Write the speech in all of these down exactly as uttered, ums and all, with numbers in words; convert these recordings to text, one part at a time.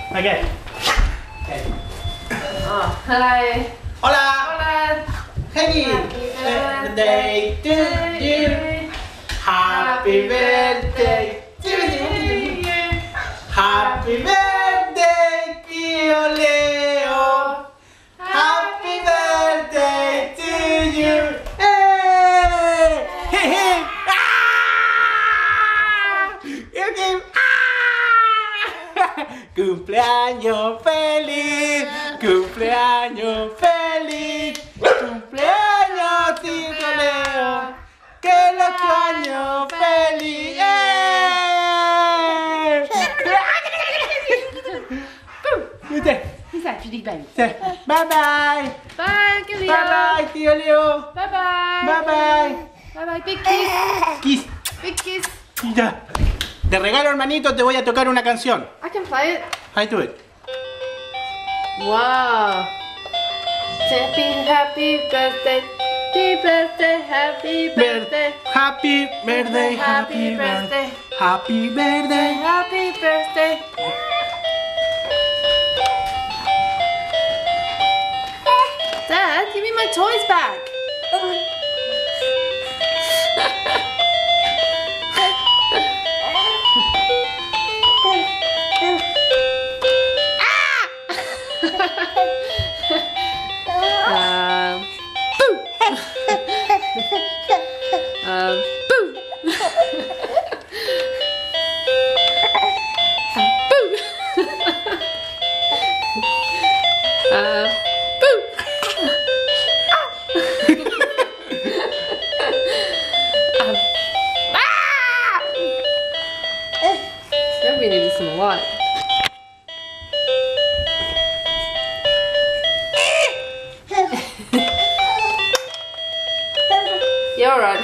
Okay. Okay. Oh, hello. Hola. Hola. Happy birthday to you. Happy birthday to you. Happy birthday, tío Leo. Happy birthday to you. Hey. Hey, hey. Ah. Okay. Ah. Cumpleaños feliz. Cumpleaños feliz. Cumpleaños, tío Leo. Que el otro año feliz. Who's that, Judy baby? Bye bye. Bye, Uncle Leo. Bye bye, tío Leo. Bye bye. Bye bye. Bye bye. Big kiss. Kiss. Big kiss. Ya. De regalo, hermanito, te voy a tocar una canción. I can play it. I do it. Wow. Happy, happy birthday. Happy birthday. Happy birthday. Happy birthday. Happy birthday. Happy birthday. Happy birthday. Dad, give me my toys back. um, boo. um, boo. boo. uh, boo. um, ah! That really listen a lot. You're right.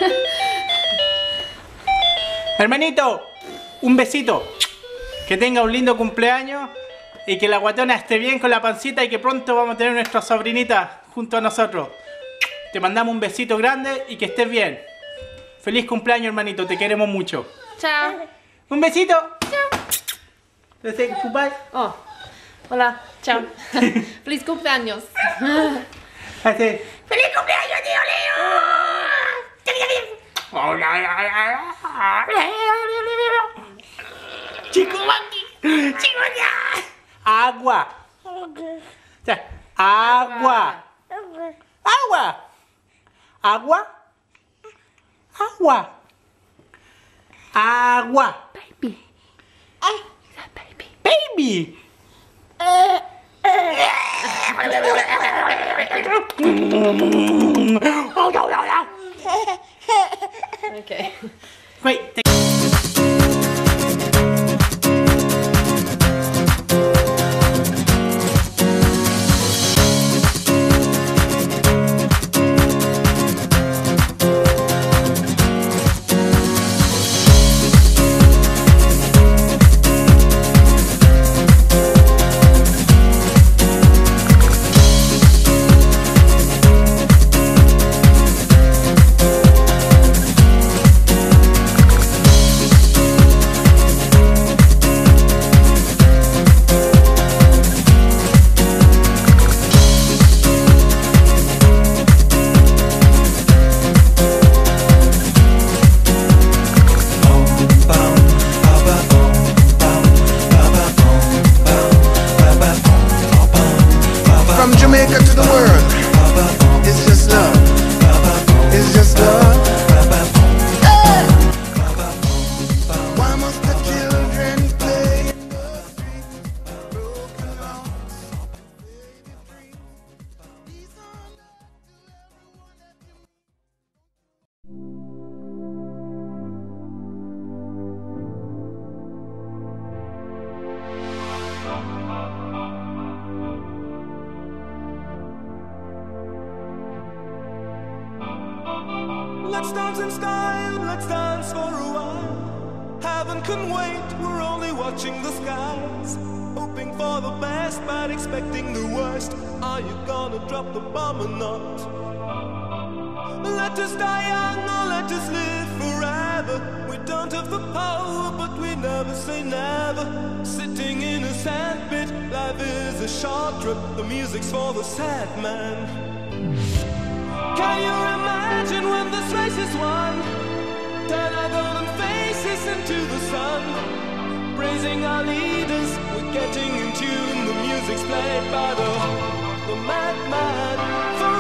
Hermanito, un besito. Que tenga un lindo cumpleaños y que la guatona esté bien con la pancita y que pronto vamos a tener nuestra sobrinita junto a nosotros. Te mandamos un besito grande y que estés bien. Feliz cumpleaños, hermanito, te queremos mucho. Chao. Un besito. Chao. Desde goodbye. Oh, hola. Chao. Feliz cumpleaños. Así. ¡Feliz cumpleaños, tío Leo! Chico Maki, chico ya. Agua. Agua. Agua. Agua. Agua. Agua. Baby. Is that baby? Baby. Okay. Wait. Let's dance in style, let's dance for a while. Heaven can wait, we're only watching the skies. Hoping for the best, but expecting the worst. Are you gonna drop the bomb or not? Let us die young or let us live forever. We don't have the power, but we never say never. never sitting in a sandpit. Life is a short trip, the music's for the sad man. Can you imagine when this race is won? Turn our golden faces into the sun, praising our leaders, we're getting in tune. The music's played by the, the madman.